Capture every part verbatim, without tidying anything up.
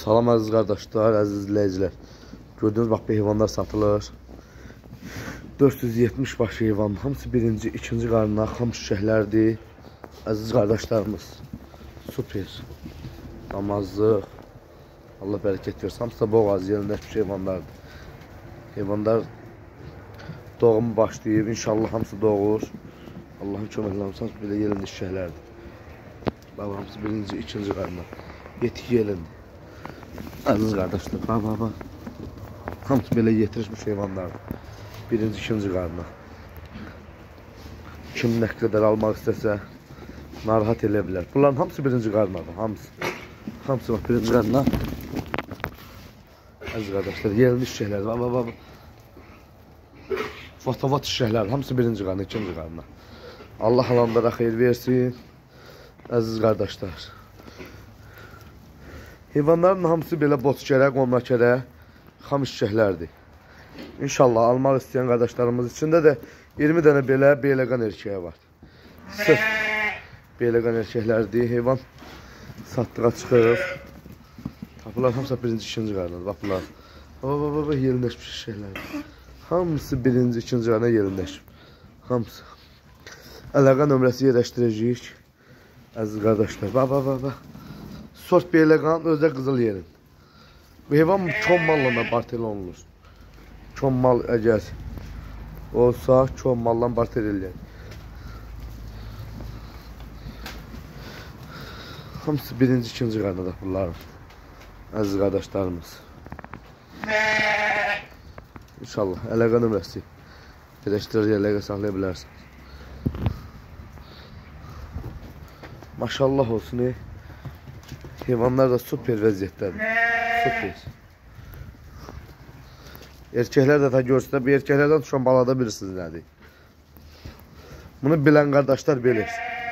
Salam əziz qardaşlar, əziz izləyicilər. Gördüğünüz bax, bu heyvanlar satılır. dörd yüz yetmiş baş heyvan. Hamısı birinci, ikinci qarnına xam şişəklərdir. Əziz qardaşlarımız. Super. Namazlıq. Allah bərəkət versin. Hamısı da boğaz yerindəşmiş heyvanlardır. Heyvanlar doğumu başlayıb. İnşallah hamısı doğur. Allah'ın köməklə hamısı belə yerində şişəklərdir. Bax, hamısı birinci, ikinci qarnına. Yetik yerində. Əziz qardaşlar, bax, bax, bax. Hamısı belə yetirilmiş heyvanlardır. Birinci, ikinci qarnına. Kim nə qədər almaq istəsə, narahat elə bilər. Bunların hamısı birinci qarnadır, hamısı. Hamısı bax, birinci qarnına. Əziz qardaşlar, yerində şişəklər, bax, bax, bax. Vat-vat şişəklər, hamısı birinci qarnına, ikinci qarnına. Allah alanlara xeyir versin. Əziz qardaşlar. Heyvanların hamısı belə boçkərə, qomrakərə, xam şişəklərdir. İnşallah almaq istəyən qardaşlarımız içində də iyirmi dənə belə beyləqan erkəyi var. Sırf beyləqan erkəklərdir. Heyvan satdığa çıxır. Bunlar hamısı birinci, ikinci qarnadır. Bax bunlar. Bax, bax, bax, yerindəşmiş şişəklərdir. Hamısı birinci, ikinci qarnına yerindəşib. Hamısı. Əlaqə nömrəsi yerləşdirəcəyik. Əziz qardaşlar. Bax, bax, bax, bax. Sort beyləqan, özdə qızıl yerin. Bu heyvan çon malla barter olunur. Çon mal əgər olsa, çon malla barter eləyər. Hamısı birinci, ikinci qarnada bunların. Əziz qardaşlarımız. İnşallah əlaqə nömrəsi birləşdirir, əlaqə saxlaya bilərsiniz. Maşallah olsun. Heyvanlar da super vəziyyətdədir. Super. Erkəklər də ta görsünlər. Bu erkəklərdən düşən balada bilirsiniz nədir. Bunu bilən qardaşlar bilir.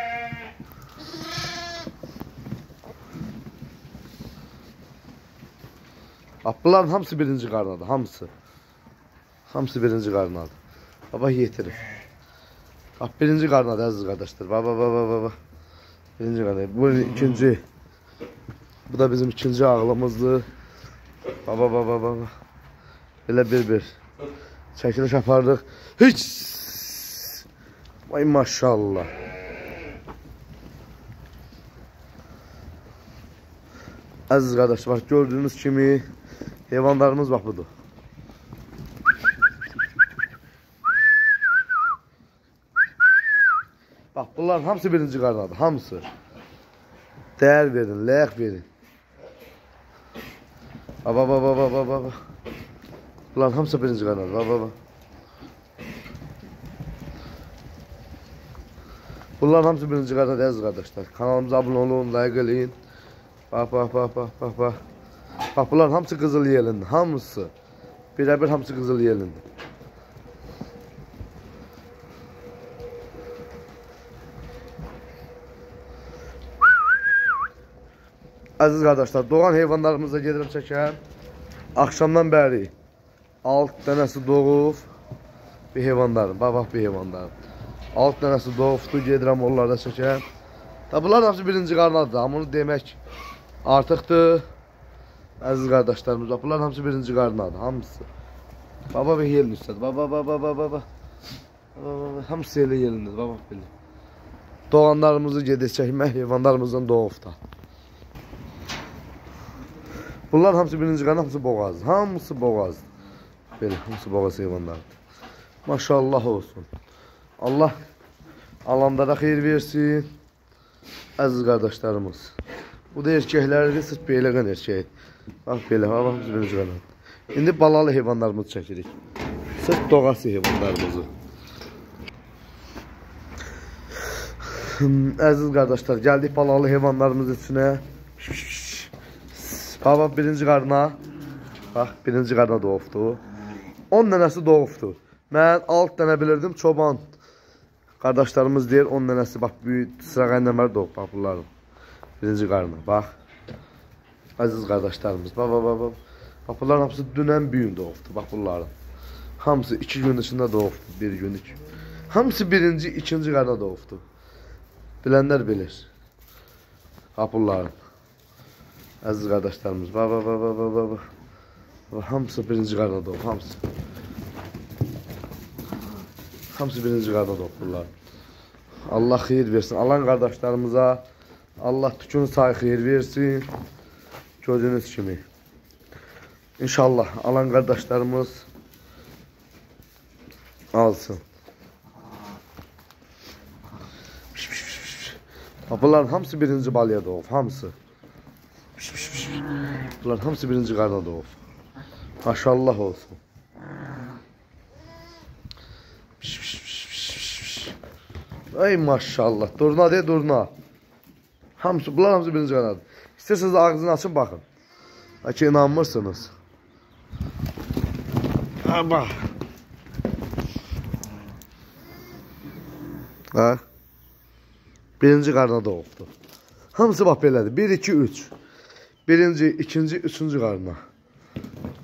Bunların hamısı birinci qarnadır. Hamısı. Hamısı birinci qarnadır. Baba yetirir. Bax, birinci qarnadır əziz qardaşlar. Baba, baba, baba. Birinci qarnadır. Bu ikinci. Bu da bizim ikinci ağlımızdır. Baba, baba, baba. Belə bir-bir çəkiliş apardıq. Hiç! Vay maşallah. Əziz qardaşlar, gördüğünüz kimi heyvanlarımız bax budur. Bax, bunların hamısı birinci qarnadır, hamısı. Dəyər verin, ləyək verin. Baba, baba, baba, baba. Bunların hamısı birinci qarnadır, baba, baba. Bunların hamısı birinci qarnadır, əziz qardaşlar. Kanalımıza abunə olun, like eləyin. Bax, bax, bax, bax, bax, bax. Bax, bunların hamısı qızıl yelindir, hamısı. Bir-bir hamısı qızıl yelindir. Əziz qardaşlar, doğan heyvanlarımıza gedirəm çəkəm. Axşamdan bəri altı dənəsi doğub bir heyvanlarım, bax, bax bir heyvanlarım. altı dənəsi doğubdur, gedirəm onlarda çəkəm. Bunlar hamısı birinci qarnadır, amma onu demək artıqdır. Əziz qardaşlarımız, bunlar hamısı birinci qarnadır, hamısı. Baba bir yerin üstədir, baba, baba, baba, baba. Hamısı elə yerindir, baba belə. Doğanlarımızı gedir çəkmək, heyvanlarımızdan doğubda. Bunlar hamısı birinci qarnı, hamısı boğazdır. Hamısı boğazdır. Belə, hamısı boğaz heyvanlardır. Maşallah olsun. Allah alanlara xeyir versin. Əziz qardaşlarımız. Bu da erkəklərdir, sırf beyləqan erkəyi. Bax, belə, hamısı birinci qarnı. İndi balalı heyvanlarımızı çəkirik. Sırf doğası heyvanlarımızı. Əziz qardaşlar, gəldik balalı heyvanlarımız içinə. Bax, birinci qarna. Bax, birinci qarna doğubdur. on dənəsi doğubdur. Mən alt dənə bilirdim, çoban qardaşlarımız deyir, on dənəsi, bax, büyük sırağa nəmər doğub, bax, bunların. Birinci qarna, bax. Əziz qardaşlarımız, bax, bax, bax, bax. Bax, bunların hamısı dünən büyün doğubdur, bax, bunların. Hamısı iki gün içində doğubdur, bir gün, iki gün. Hamısı birinci, ikinci qarna doğubdur. Bilənlər bilir. Bax, bunların. Əziz qardaşlarımız. Bax, bax, bax, bax, bax, bax. Bax, hamısı birinci qarda doğub, hamısı. Hamısı birinci qarda doğub bunlar. Allah xeyir versin. Alan qardaşlarımıza Allah tükünü sayı xeyir versin. Gördüğünüz kimi. İnşallah alan qardaşlarımız alsın. Bunların hamısı birinci balya doğub, hamısı. Bunların hamısı birinci qarda doğub. Maşallah olsun. Ay maşallah. Durna de durna. Hamısı, bunlar hamısı birinci qardadır. İstərseniz ağzını açın baxın. Belki inanmırsınız. Ha bax. Ha? Birinci qarna doğubdur. Hamısı bax belədir. bir, iki, üç. Birinci, ikinci, üçüncü qarna.